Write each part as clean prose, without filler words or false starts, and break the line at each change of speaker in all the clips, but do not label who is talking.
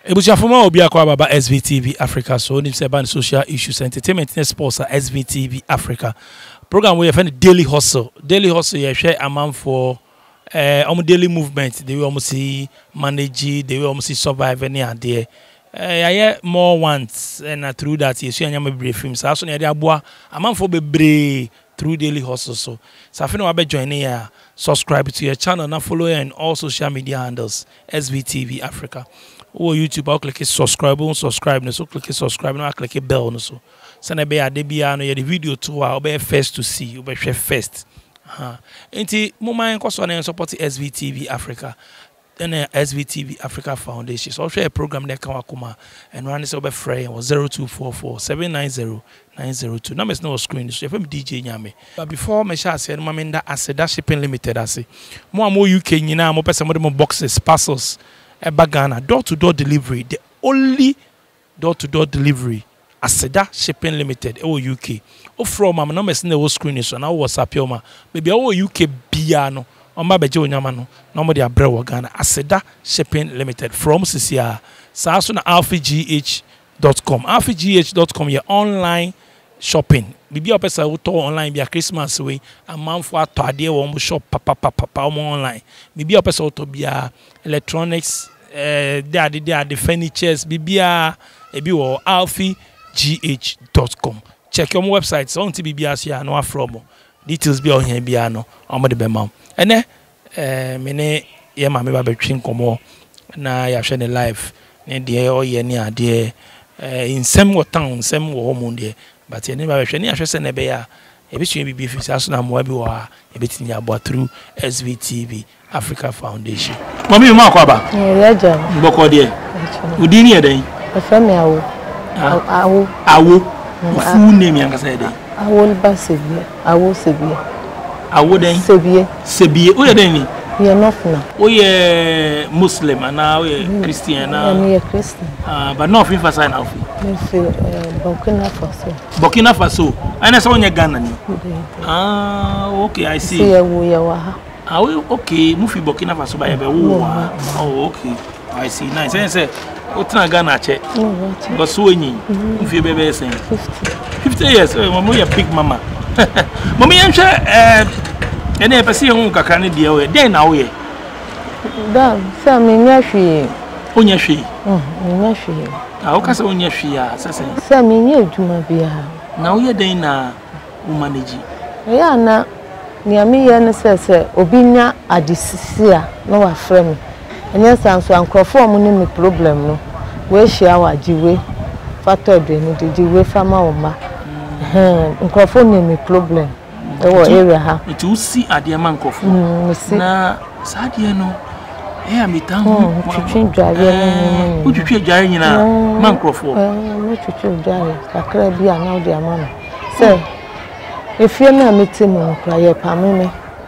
Ebuchafuma obi akwa baba SVTV Africa so nim say about social issues entertainment and sports SVTV Africa program we find daily hustle you share amount for daily movement they will almost see manage they will almost see survive any idea I more once and through that you see anyam brief films so na dey aboa amount for bebre through daily hustle so after we join here subscribe to your channel and follow and all social media handles SVTV Africa. Or YouTube, I'll click subscribe, so click subscribe, now click bell, so. Send be a the video too, I'll be first to see, you'll be first. Ain't Moma and support SVTV Africa, then SVTV Africa Foundation. So I'll share a program there, Kawakuma, and run this over free was 0244 790 902. Now, no screen, so if I'm DJ Nyame. But before me shall say, Mamenda, I said that shipping limited, I say. More UK, you know, more person, more boxes, parcels. Ghana door-to-door delivery, the only door-to-door delivery Aseda Shipping Limited UK. From my number is no screen so now WhatsApp you ma baby UK biano on my bejo nyamano nobody abrewa Ghana Aseda Shipping Limited from CCR Sasuna alphagh.com alphagh.com your online shopping bibi opesa wo to online bia Christmas way amanfo atade wo shop papa online bibi opesa wo to bia electronics they are the furnitures bibia ebi wo alphagh.com check your website so until bibia sia no afro details bi on here bia no omo de be mam ene me ne ye ma me ba betwin komo na ya hwe ne live ne de o ye ne ade insem wo town insem wo homo de but ye ne ba hwe ne ahwe se ne be ya ebisua bibi fi aso na mo abi wo a ebetini abo through SVTV Africa Foundation. Mami ma kwa ba?
Yeah,
Mboko de. Udini e den?
Afami awo.
Awo. Full name yan ka say den?
Awo ba Svtv. Awo Svtv.
Awo den? Svtv. O ye den ni?
Yeah, nofna.
O ye Muslim ana o ye Christian na?
Yeah, Christian.
But no fi fasa na ofi.
Me fi Burkina Faso.
Burkina Faso. Ana so onye Ghana ni? Okay, I see.
See ya wa.
Okay, Mufi Burkina Faso by oh, okay. I see. Nice. Say, what na Ghana che? But so any, Mufi baby say 50 years. Mama, you big mama. Mommy, I'm sure. Any person who can can't deal with. Then now we.
Da, say me nyashi.
Onyashi.
Nyashi.
Ah, okay, so onyashi ya.
Say me nyejuma bia.
Now we dey na manage.
Yeah, na. Niami ye ne se obi nya adisisi a no wa frame enye sanso ankrofo mu ni me problem no we hia wa jiwe factor de ni de jiwe fama wo ma nkrofo ni me problem e wo area ha
it you see ade ma nkrofo na sadie no amitan
twitwi dware
ni twitwi dware nyina ma nkrofo
no twitwi dware kakra bi a na wo de ama no se if you na meeting no cry pameme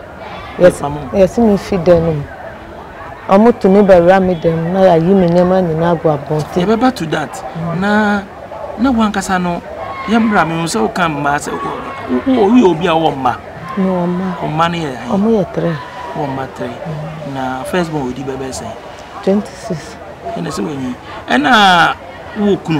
yes me feed them omo to me be ram them na ya yi me nyama ni na agwa bonte
e be to that na wankasa no yemra me so kan ma se o obi a wo ma
no ma
ne ya
omo ye 3
wo ma 3 na first born odi bebe say
26
ene se wenyi ena wo kunu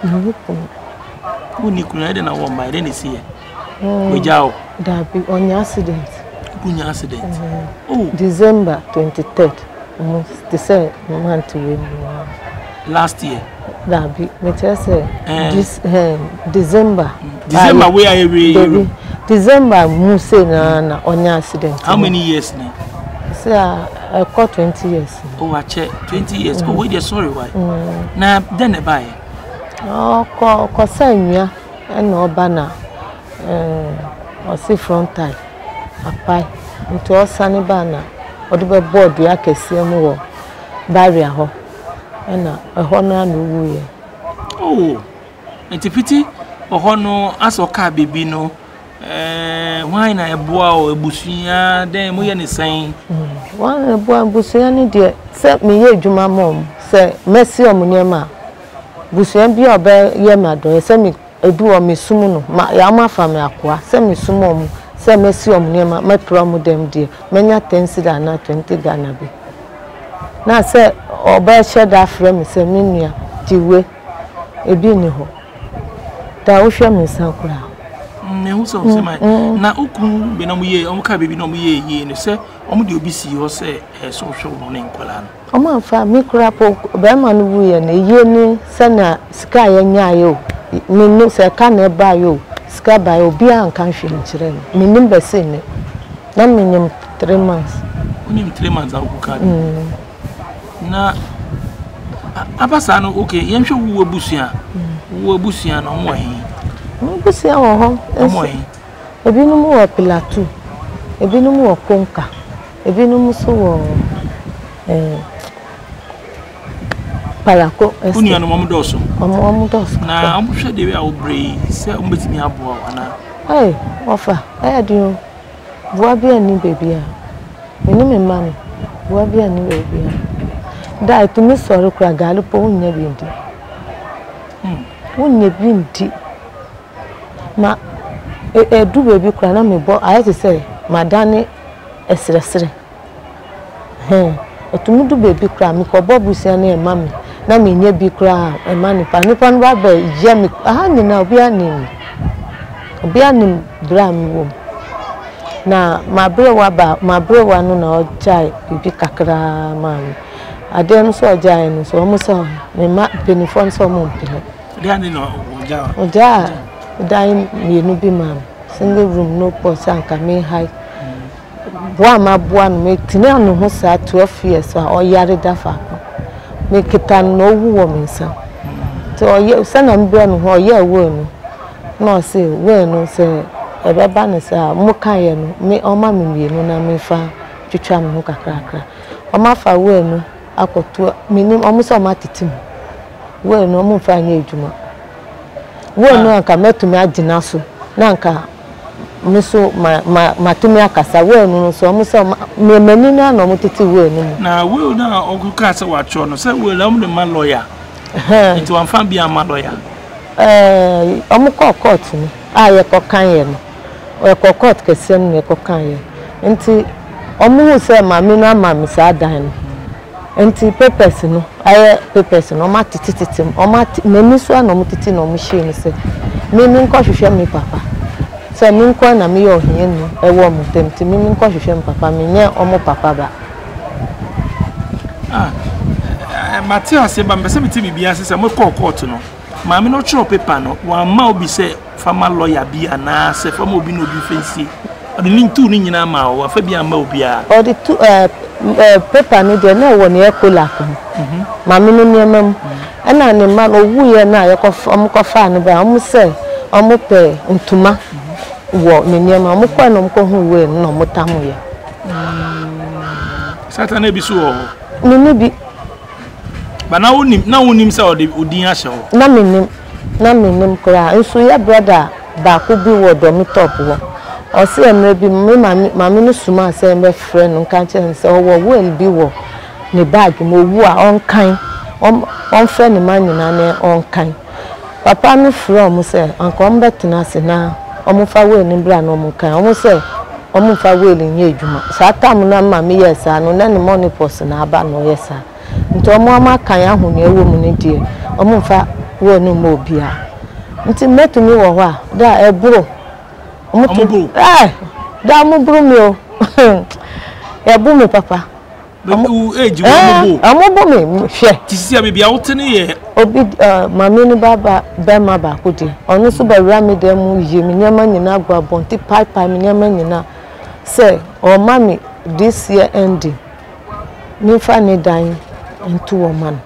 wo ni kunu ede na wo ma ede ne si ye Ojao.
That be on your accident.
Kunya accident. Oh,
December 23rd. Almost the same month to win.
Last year.
That be me tell say this December.
December where are you?
December mu say na on your accident.
How many years now?
Say I got 20 years.
Oh, I check 20 years. Oh, wait, sorry why? Na then e buy.
Oh, ko sanya and no bana. Or see frontal apai into osani bana odo be board ya kese mu wo barrier ho na ho na no wuye
oh entipiti ho no asoka bebi no why na eboa o ebusuya den mo ye ne san
why eboa ebusuya ni de se me ye adwuma mom se mesi omunyema busuya bi obe ye mado se me edu o mesum no ma ya ma fa me akwa se mesum o se mesi o nema me pro mu dem die menya 10 sida na 20 Ghana bi na se oba sheda frame se menua diwe ebi ni ho da wo hwe me sankura
ne hu so se mai na okun be na mu ye o ka bebi na mu ye ne se o mu de obi si ho se so hwe wo ne nkola no
o ma fa mi kura po be ma no wu ye ne ye ni se na sika ye nya yo minnim se ka na ba yo sika ba yo bi an kan hwe nkire no minnim be se ne na minnim 3 months
unim 3 months a ku ka na abasa no okay yen hwe wo abusia no mo he
abusia wo ho
mo he
ebinum wo Pilatu ebinum wo Konka ebinum so wo Palako
unia no mo doso na
na
am hwe de we a obre se o betimi aboa wana
ofa dio bua bia ni bebia me mami bua bia ni bebia da itumi soro kura galu po unya bindi unya bindi ma du bebi kura na me bo ayete say madane esresre etumi du bebi kura mi ko bobusia na mami na me nya bi kura e mani pa no ba ba je mi ni na obi anim bra mi wo na mabrewa no na ojai bibi kakra mami adem so ojai no so mo so me ma penifon so mo mpele
de ani no
oja dai mienu bi mami single room no port anka me high boa ma boa no me tina no ho sa 12 years a oyare dafa me kitan no wu wo me nsa to oye sana mbra no ho oye wo no no se we no se ebeba ne sa mo kaye no me oma me mienu na me fa twitwa me ho kakrakra oma fa we no akoto minim omo so ma titim we no mo fa nya ejuma we no anka metumi agina so na anka me so matumi akasa we no so omo so me mani na no mo titi we no
na we na okuka se wa cho no se we la mo de ma lawyer nti wan fa bia ma lawyer
omo court ni aye kokan ye no o court kese no kokan ye nti omo hu se ma me no ama me sa dan nti papers no aye papers no ma titi o ma mani so na mo titi no mo hye ni se me nko hwehwe me papa se me nko na me yo hie no e wo mo temti me nko hwehwe me papa me nye omo papa ba
Matthias se ba mbese meti bibia se mo court no ma me no chiro paper no wa ma obi se fama lawyer bi ana se fama obi no obi fensi odi ni ntu ni nyina ma o afa bi ama obi a
odi tu paper no de na wo ne ekola ko ma me no niamam ana ne ma no wu ye na ko fa no ba omo se omo pe ntuma wo ne niamam omo ko no ko hu we no mo tamu ye
satan e bi so o
ni bi
ba na wonim se odin ahye ho
na menim kura nso ya brother ba ko bi wo do mi top wo o se emre bi ma me no suma se emre friend nka chen se wo well bi wo ne bag mo wu a on friend man nyina ne on kan papa me from se anka on betena se na omo fa we ni bra na omo kan omo se omo fa we le nye adwuma sa tam na ma me yesa no na ne money post na aba no yesa nti omo ama kan ahu ne ewo mu ne die omo fa wo no mo bia nti metumi wo ho a da eburo omo tu da mo buru mi o ebu mi papa
omo age wo
omo bo mi hwe
tisi a bibia wotene ye
obi mami ni baba be ma ba ko die onu so ba wura mi dem mu ye mi nyama nyina gba bonti pipe mi nyama nyina say o mami this year ending ni fa ni dan into woman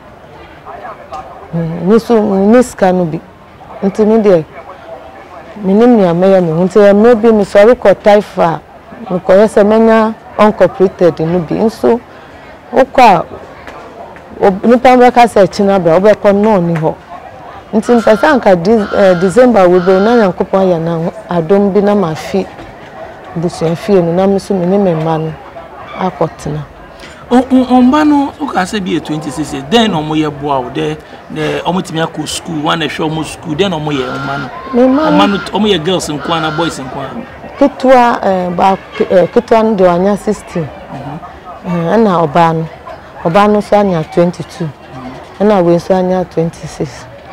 ni so ni skanu bi nti ni de minim ni ameya mi nti me bi mi sorry ko taifa mi ko yese menya uncooperated no bi nso okwa ni pamba ka se china bra obekọ no ni ho nti mpesa anka December we be na yankopon ya na adom bi na mafi busu afie no na miso mi ne memma no akotena
omba no uka se bi 26 then omo ye boa o de omo timi akọ school one hwe omo school then omo ye omma no omo ye girls nkwa na boys nkwa
kitwa ba kitwa no de anya 16 na oba no oba no so anya 22 na we so anya 26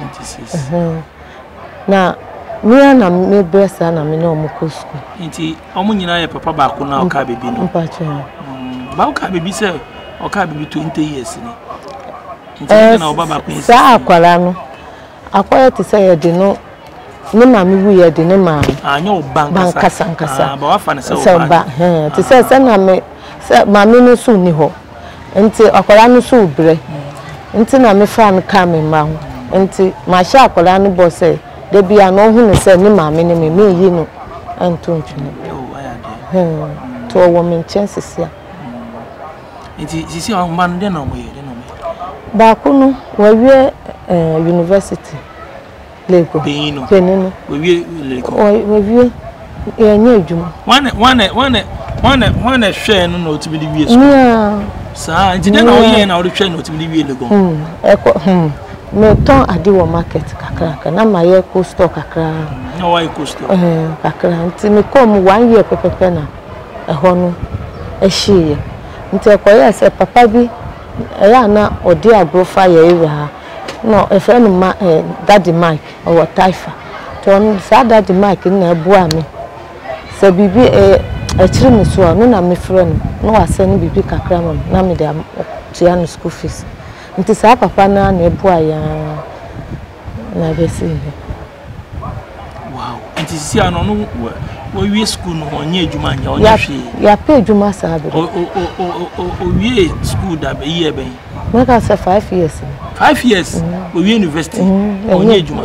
na me na me bresa na me no mo ko school
nti omo nyina ye papa ba ko na o ka bebi no
mpacho
ba o ka bebi se o ka bebi 20 years ni nti na oba ba ko years
sa akwara no akwara ti se ye de no ni ma me wu ye de ni ma
anya o
bankasa
ba wa fa ne se
o ba ti se na me se ma me no so ni ho nti akwara no so bre nti na me fa no ka me ma ho nti ma sha akwara no bo se de bia no hu ne se ni ma me ni me yi no anto ntwene to wo me chances ya
nti sisi o man de na mo ye
ba ko no wa wie university Lego penino
we Lego
we wie nya adwuma
wane hwe no na otimi de wie so sa nti de na o ye na o de hwe na otimi de wie Lego
me ton ade wo market kakra na ma ye ko store kakra
na wa ko store
kakra nti me kom 1 year pepepe na ho no ehie nti ekoye se papa bi ya na odi agrofa ye ira no a friend ma daddy Mike or Taifa to on sa daddy Mike na bua me se bibi chiri me so no na me friend no ase no bibi kakra mam na me dey tiano school fees nti sa papa na bua ya na be see
wow nti si ano no wo wie school no onye adwuma anya onye hwe
ya pe adwuma sa be
o wie school da be ye ben
make us 5 years
5 years we university onye adwuma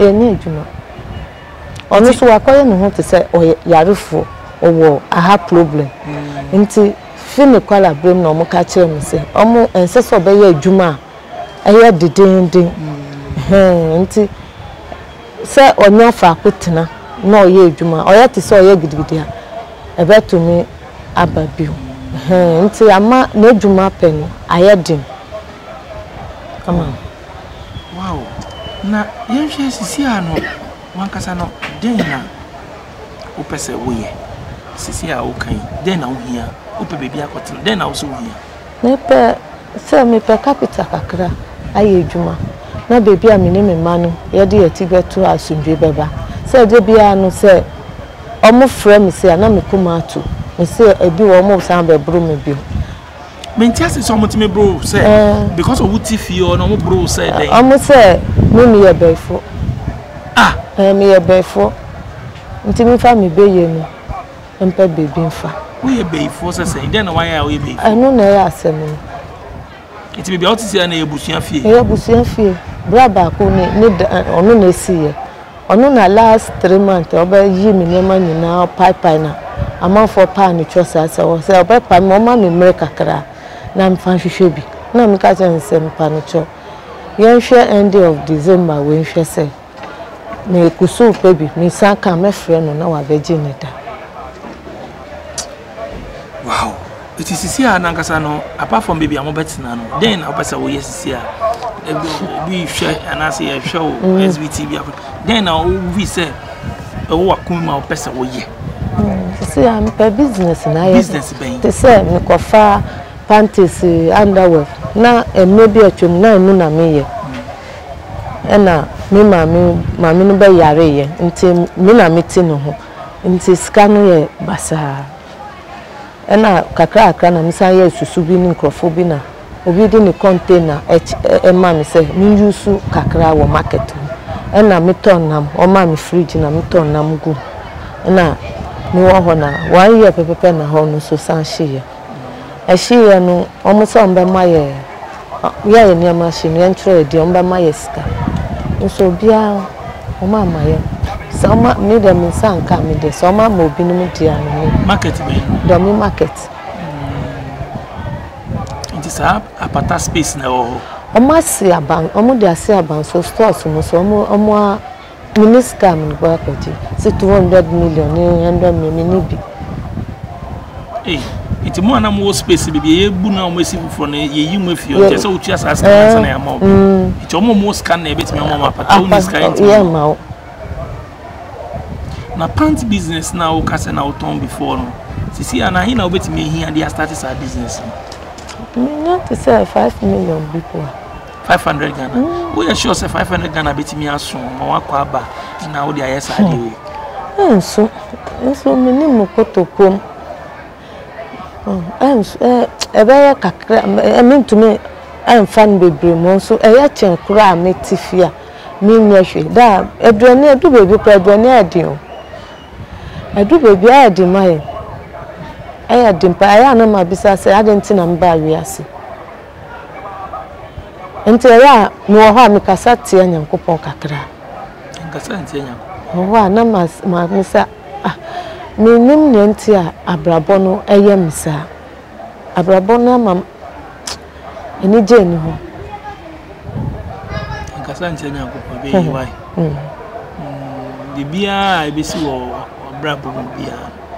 onu so akoye no ho te se yarefo owo aha problem nti fini kwala brem na omo ka kire me se omo enseso be ye adwuma eye didindin nti se onya fa akotena na oye adwuma oye te se oye gidigidi a ebetumi ababiu nti ama na adwuma peni ayedin ama
wow na yenhwe sisi ano wankasa no den na opese woye sisi a okan den na ohia ope bebi akotena den na oso ohia
nepe se me pe capital kakra aye adwuma na bebi a meni me ma no ye de yati beto asundwe beba se de bia no se omo frame se na me kuma ato me se ebi wo mo san be bro me bi
Mentiasi so mutime bro say because of wuti fi or no bro say dey.
Omo say me ye befo. Me ye befo. Nti mi fa mi beye no. Mpa bebi mfa.
We ye befo say then why are we befo?
I no na ya asem.
Nti be out see na ye busuan fie.
Ye busuan fie. Bra ba ko ni ono na esiye. Ono na last 3 months oba yi mi nyama nyina pipe na. Amount for pan chosa say oba pa mo ma mi mere kakra. Na mfa hwehwe bi na me ka chen se mpa no cho yen hwe end of December we hwe se me kusu pe bi me san ka me frɛ no na wa beji ne da
wow it is sisi a nankasa no apart from baby amobetina no then opesa wo yesisi a bi hwe anase ye hwe o SVTV then na we say wo akuma opesa wo ye
sisi am pe business na ye
business ben
te se me kofa panties underwear na maybe atwom na enu na meye na me mami no be yare ye nti me na meti no ho nti ska no ye basa na kakra na misa ye susu bi ni nkrofo bi na obi di ni container ma me se mi yusu kakra wo market na me ton nam o ma me fridge na me ton nam gu na mi wo ho na 1 year pepepe na ho no so san hye ehie no omuso mbe maye ye ni machine yen trade di mbe maye ska nso bia o ma maye so ma me dem san ka me de so ma mo bi no di anu
market be
do mi market
it is apata space na o
ma si aban o mo de asi aban so stores mo so o minister me go akoti 200 million ni 100 million ni bi
iti mo na mo space bibi ye bu na mo esi fufo na ye yi mo afio je se o tua sa scan na ya ma iti mo scan na e betimi mo apata o ni scan na pant business na o kase na o ton before no sisi ana hi na o betimi hi and ya start sa business
Not to say 5 million people.
500 Ghana. We are sure say 500 Ghana bit me aso ma wakwa ba na wo dia yesa ade we.
So mini mokoto kom. Ebe kakra mean to me I'm fan bebre mo so eya chen kura metifia me nyehwe da aduane adu baby pra aduane ade o adu baby ade mai aya dimpa aya na ma bisa se adenti na mba wiase enti ya no ho me kasa tie nyankopon kakra
Nkasa ntie nya
ho na ma misa me nim ne enti a abrabo no eye misa abrabo na ma eni jeni ho
Nkasa ntie nya ko be yi wai bibia ebesi wo abrabo bibia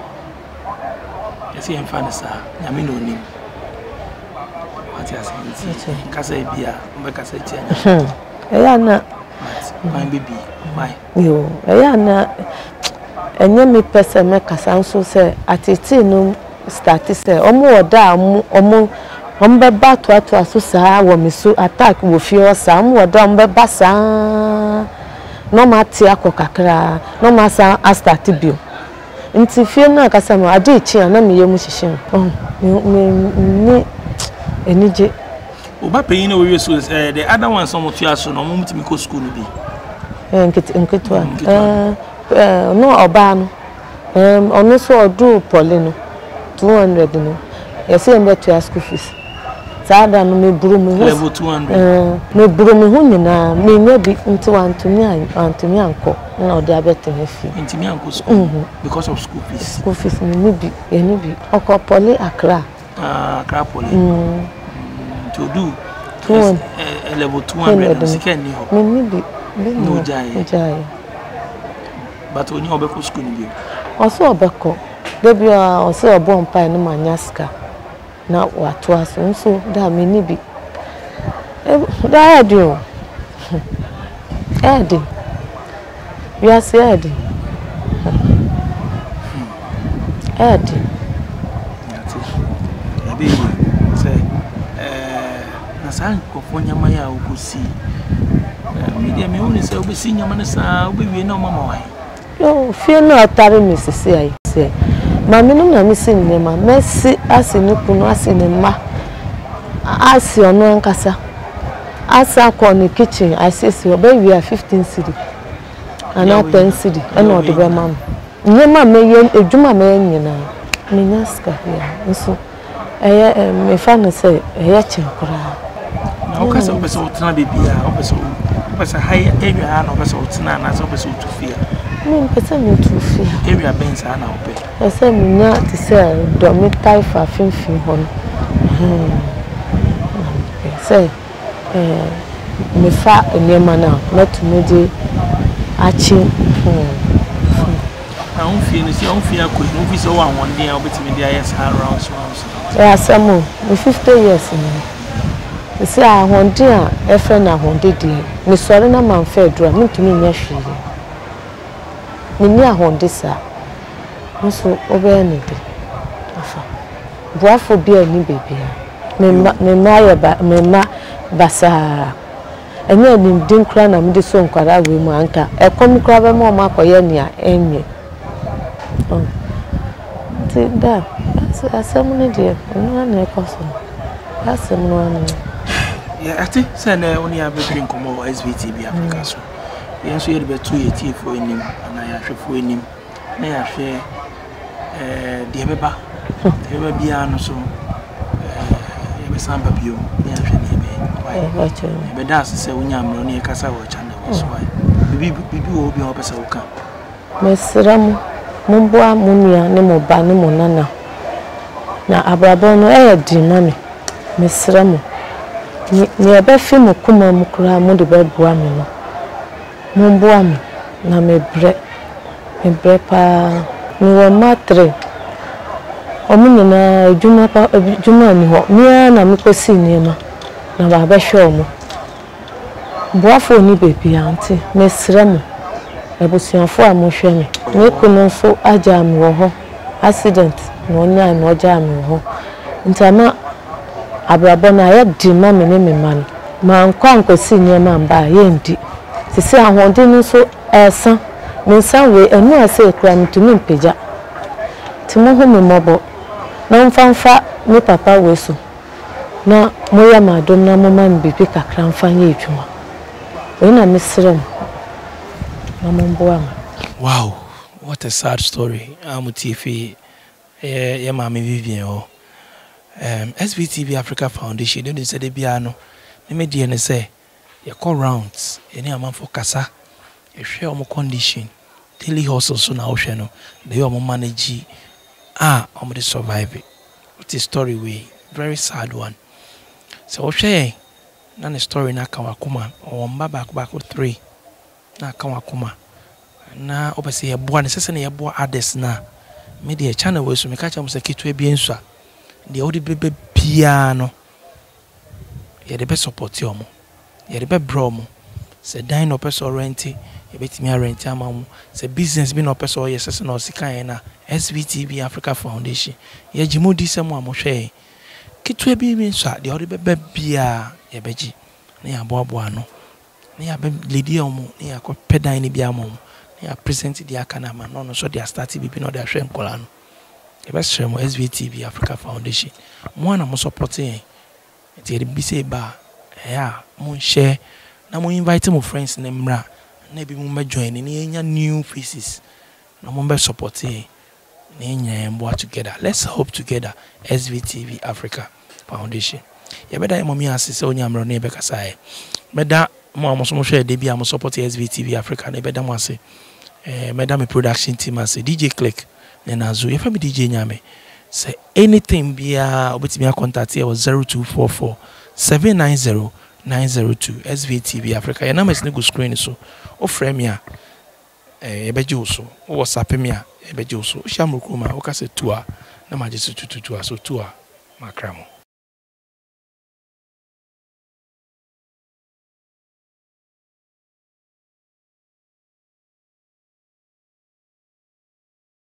esi enfanisa nyame no nim ati asenti nkasa bia mbekasa tie nya
eya na
man bibi why
yo eya na enye me pese me kasa nso se atiti no start se omo oda omo ombeba to aso saa wo me so attack wo fie osa omo oda ombeba saa no mati akokakra no masa start bio nti fie na kasa ma ade chi na me yemu hihim me enije
oba peyin na we so the other one some of you so no mo mutimi ko school bi
nketwa no oba no ono so odu pole no 200 no yesi embe to school fees sada no me buru me
level 200
me buru me hu nyina me nya bi nti wantumi anko na odi abete me fi
ntimi anko school because of school fees
me bi eni bi oko pole Accra
Accra pole to do level 200 sikeni ho
me bi
no jai but oni obeko school ni bi
oso obeko debi oso obo mpa ni manyaska na watu aso nso da me ni bi da adio edi ya se edi
abi se na san ko fonya maya okosi media me woni se obesi nyama na sa obewie na mama wai
yo fie na atare me sisi ai se mami no na misi ne ma mesi asiniku no asinema asi ono nkasa asa ko ni kitchen asisi obewie 15 cedi ana 10 cedi ena odebe mam nyema me ye ejuma me nyina me nyaska ya nso eye me fa no se eye chenkura
na o kasa obese otena bebia obese high area na obese otena na so obese otufia
me pese me otufia
area benza na obe
ese me nya ti se do me taifa finfin ho se me fa nyema na metumede achi
on fie ni si on fie akoi no fi so wa won dia obetimi dia yes around so
ya samo 50 years ni si a honde a efe na honde di ni sori na man fe dura mintumi nya hwie ni a honde sa nso obe ni de afa buafo bia ni bebia me ma basa enye ni din kra na mde so nkwara we mu anka ekom kra be mo makoye ni a enye ti da asem ni de no na ekoso asem no na
ya ati se na oni abedri nkomo SVTV Africa so yenso ye be 280 fo enim na ya hwefo enim na ya hwe de beba bia no so ye be samba bio na ya hwe ne be das se unya amro ne kasa wo channel wo so bibi wo bi ho pesa wo ka
mesram mumboa munia ne mo ba ne mo nana na abrabo no di mami mesram ni ebe fi mo kuma mu kura mo de be bua me no mumboa me na mebre pa ni wo matre omu na juma ni ho mi na mi kosi ni ma na ba be hwe omo boafo ni bebi anti mesram ebusianfo a mo hwe me me kunu so aja me wo ho accident no nya no aja me wo ntama abrabɔ na yɛ di ma me ne me man ma nkɔ ankosi nyɛma mba yɛndi sisi ahoɔden nso ɛsa me nsa we enu ase ekura ntumi mpagya timo ho me mɔbɔ na mfanfa me papa we so na moya madom na moma mbibi kakra mfa nyɛ adwuma we na mesrem na momboa ma.
Wow, what a sad story. Amutifi ye mama Vivian SVTV Africa Foundation don't say de bia no me die ne say ye call rounds any amount for kasa ye hwe omo condition daily hustle so na wo hwe no dey omo manage omo dey survive. What a story we very sad one. So wo hwe na ne story na ka wakoma o mba back 3 na ka wakoma na obese ye boa ne sese na ye boa others na me dey channel we so me ka cha mo se ketu ebie nso a dey odi bebe bia no ye dey be support yo mo ye dey be bro mo se dan no person rent ye betimi rent ama mo se business bi no person ye sese na osika na SVTV Africa Foundation ye jimodi se mo amohwe ketu ebie nso a dey odi bebe bia ye beji na ya boa no na ya be lady omo na ya ko pedan ni bia mo ya present the akanama no so they start bibi no they hwe nkola no e be share mo SVTV Africa Foundation mo na mo support yen e be say ba mo share na mo invite mo friends na mra na bi mo join ni enya new faces na mo be support yen na enya mbo together. Let's hope together SVTV Africa Foundation ye be da mo mi asese onyamro na e be kasa e be da mo so mo share de bia mo support SVTV Africa na e be da mo ase madam production team as DJ Click na azu if me DJ nyame say anything bia obetimi contact here was 0244 790 902 SVTV Africa. Your number is go screen so o frame ya ebeje so o WhatsApp me ya ebeje so o shamrukuma o ka se tour na maje so tutu so tour makramo.